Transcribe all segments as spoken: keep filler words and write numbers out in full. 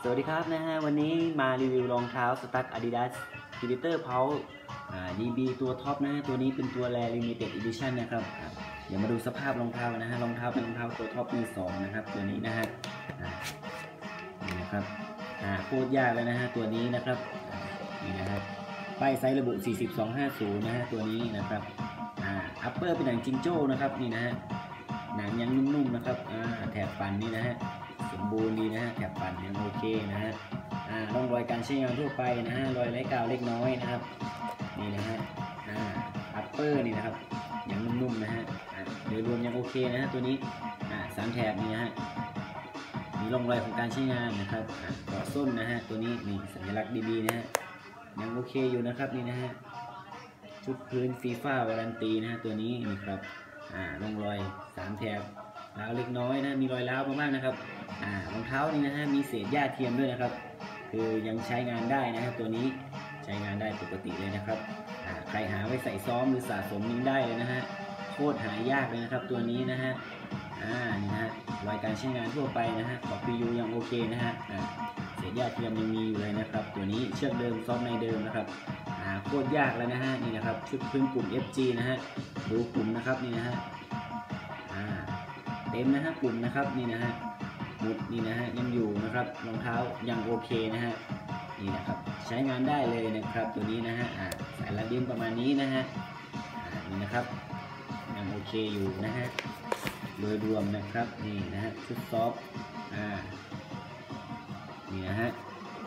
สวัสดีครับนะฮะวันนี้มารีวิวรองเท้าสตั๊ด Adidas Predator Pulse อ่า ดี บี ตัวท็อปนะฮะตัวนี้เป็นตัว Rare Limited Edition นะครับเดี๋ยวมาดูสภาพรองเท้านะฮะรองเท้าเป็นรองเท้าตัวท็อปมือสองนะครับตัวนี้นะฮะนี่นะครับอ่าโคตรยากเลยนะฮะตัวนี้นะครับนี่นะครับป้ายไซส์ระบุ สี่สิบ สองห้าศูนย์ นะฮะตัวนี้นะครับอ่าอัปเปอร์เป็นหนังจิงโจ้นะครับนี่นะฮะหนังยังนุ่มๆนะครับอ่าแถบฟันนี่นะฮะสมบูรณ์ดีนะฮะแถบฟันยังโอเคนะฮะอ่าร่องรอยการใช้งานทั่วไปนะฮะรอยไร้กาวเล็กน้อยนะครับนี่นะฮะอ่าอัปเปอร์นี่นะครับยังนุ่มๆนะฮะโดยรวมยังโอเคนะฮะตัวนี้อ่าสามแถบนี่นะฮะมีร่องรอยของการใช้งานนะครับเกาะส้นนะฮะตัวนี้นี่สัญลักษณ์ดีๆนะฮะยังโอเคอยู่นะครับนี่นะฮะชุดพื้นฟีฟ่าวารันตีนะฮะตัวนี้นี่ครับอ่าร่องรอยสามแถบร้าวเล็กน้อยนะมีรอยร้าวมากๆนะครับอ่ารองเท้านี่นะฮะมีเศษหญ้าเทียมด้วยนะครับคือยังใช้งานได้นะฮะตัวนี้ใช้งานได้ปกติเลยนะครับอ่าใครหาไว้ใส่ซ้อมหรือสะสมยังได้เลยนะฮะโคตรหายากเลยนะครับตัวนี้นะฮะอ่านี่นะฮะรอยการใช้งานทั่วไปนะฮะขอบ พี ยู ยังโอเคนะฮะอ่าเศษหญ้าเทียมยังมีอยู่เลยนะครับตัวนี้เชือกเดิมซ้อมในเดิมนะครับอ่าโคตรยากแล้วนะฮะนี่นะครับชุดพื้นกลุ่ม เอฟ จี นะฮะดูกลุ่มนะครับนี่นะฮะอ่าเต็มนะฮะกลุ่มนะครับนี่นะฮะมุดนี่นะฮะยังอยู่นะครับรองเท้ายังโอเคนะฮะนี่นะครับใช้งานได้เลยนะครับตัวนี้นะฮะอ่าสายระดิ้นประมาณนี้นะฮะอ่านี่นะครับยังโอเคอยู่นะฮะโดยรวมนะครับนี่นะฮะชุดซอฟต์อ่านี่นะฮะ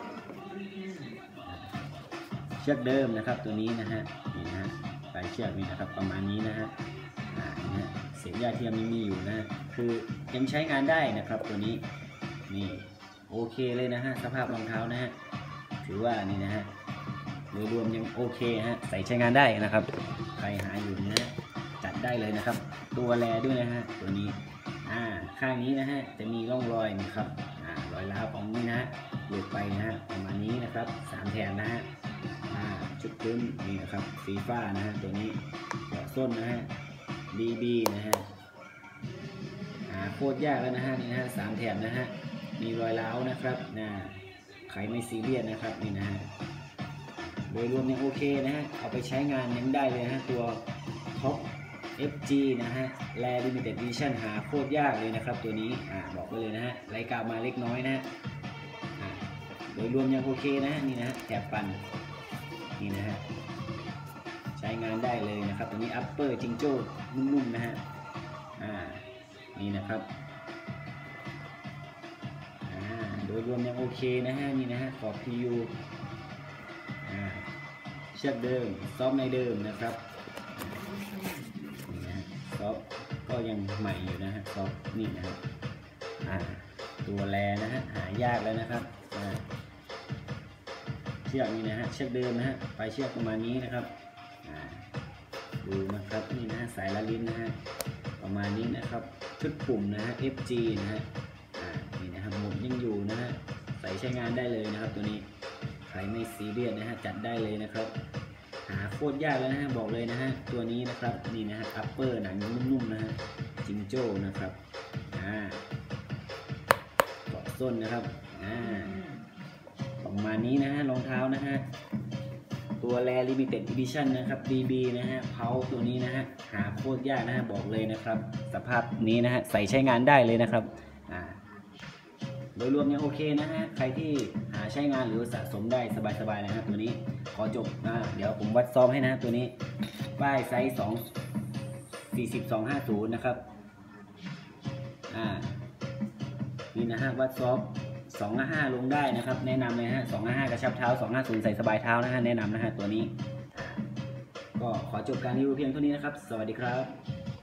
เชือกเดิมนะครับตัวนี้นะฮะนี่นะฮะปลายเชือกนี่นะครับประมาณนี้นะฮะอ่านี่ฮะเศษหญ้าเทียมยังมีอยู่นะคือยังใช้งานได้นะครับตัวนี้นี่โอเคเลยนะฮะสภาพรองเท้านะฮะถือว่านี่นะฮะโดยรวมยังโอเคฮะใส่ใช้งานได้นะครับใครหาอยู่นะฮะจัดได้เลยนะครับตัวแลด้วยนะฮะตัวนี้อ่าข้างนี้นะฮะจะมีร่องรอยนะครับอ่ารอยร้าวของนี่นะฮะหลุดไปนะฮะประมาณนี้นะครับสามแถบนะฮะอ่าชุดพื้นนี่นะครับฟีฟ่านะฮะตัวนี้เกาะส้นนะฮะ ดี บี นะฮะหาโคตรยากแล้วนะฮะนี่นะฮะสามแถบนะฮะมีรอยร้าวนะครับนะใครไม่ซีเรียสนะครับนี่นะฮะโดยรวมยังโอเคนะฮะเอาไปใช้งานยังได้เลยนะฮะตัวท็อป เอฟ จี นะฮะ Rare Limited Edition หาโคตรยากเลยนะครับตัวนี้อ่าบอกไว้เลยนะฮะไร้กาวมาเล็กน้อยนะฮะอ่าโดยรวมยังโอเคนะฮะนี่นะฮะแถบปันนี่นะฮะใช้งานได้เลยนะครับตัวนี้อัปเปอร์จิงโจ้นุ่มๆนะฮะอ่านี่นะครับอ่าโดยรวมยังโอเคนะฮะนี่นะฮะขอบ พี ยู อ่าเชือกเดิมซ้อมในเดิมนะครับนี่นะฮะซ้อมก็ยังใหม่อยู่นะฮะซ้อมนี่นะฮะอ่าตัวแลนะฮะหายากแล้วนะครับอ่าเชือกนี่นะฮะเชือกเดิมนะฮะปลายเชือกประมาณนี้นะครับดูนะครับนี่นะสายละลิ้นนะฮะประมาณนี้นะครับชุดปุ่มนะฮะ เอฟ จี นะฮะอ่านี่นะครับหมุนยังอยู่นะฮะใส่ใช้งานได้เลยนะครับตัวนี้ใครไม่ซีเรียสนะฮะจัดได้เลยนะครับหาโคตรยากแล้วนะฮะบอกเลยนะฮะตัวนี้นะครับนี่นะฮะอัปเปอร์หนังนุ่มๆนะฮะจิงโจ้นะครับอ่าเกาะส้นนะครับอ่าประมาณนี้นะฮะรองเท้านะฮะตัว Rare Limited Edition นะครับ ดี บี นะฮะเพาตัวนี้นะฮะหาโคตรยากนะฮะบอกเลยนะครับสภาพนี้นะฮะใส่ใช้งานได้เลยนะครับอ่าโดยรวมยังโอเคนะฮะใครที่หาใช้งานหรือสะสมได้สบายๆนะครับตัวนี้ขอจบนะเดี๋ยวผมวัดซ้อมให้นะตัวนี้ป้ายไซส์สอง สี่สิบ สองห้าศูนย์นะครับอ่านี่นะฮะวัดซ้อมสองห้าห้าลงได้นะครับแนะนำเลยฮะสองห้าห้ากระชับเท้าสองห้าศูนย์ใส่สบายเท้านะฮะแนะนำนะฮะตัวนี้ก็ขอจบการรีวิวเพียงเท่านี้นะครับสวัสดีครับ